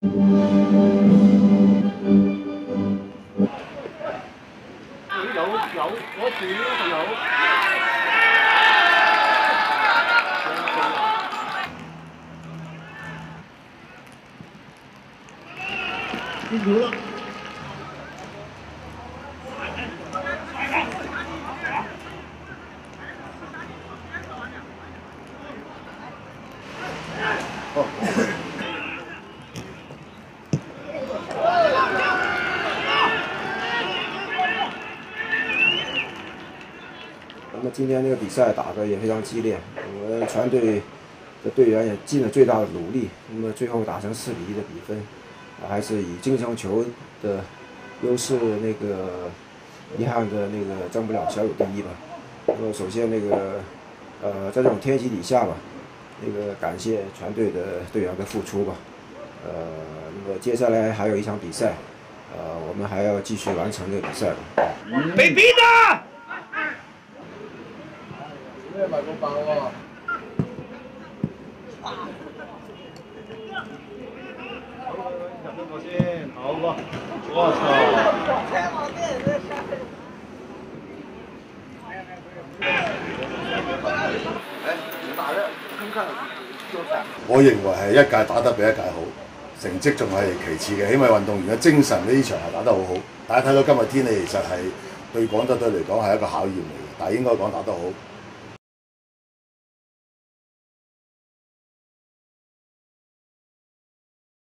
我住仲有。辛苦啦！ 那么今天这个比赛打得也非常激烈，我们船队的队员也尽了最大的努力，那么最后打成4比1的比分，还是以净胜球的优势遗憾的争不了小组第1吧。那么首先在这种天气底下吧，感谢船队的队员的付出吧。那么接下来还有一场比赛，我们还要继续完成这个比赛吧。 被逼的。 咩埋個爆喎？ 入咗個先，好喎，我操！ 我認為係一屆打得比一屆好，成績仲係其次嘅，因為運動員嘅精神呢場係打得好好。大家睇到今日天氣其實係對廣州隊嚟講係一個考驗嚟嘅，但係應該講打得好。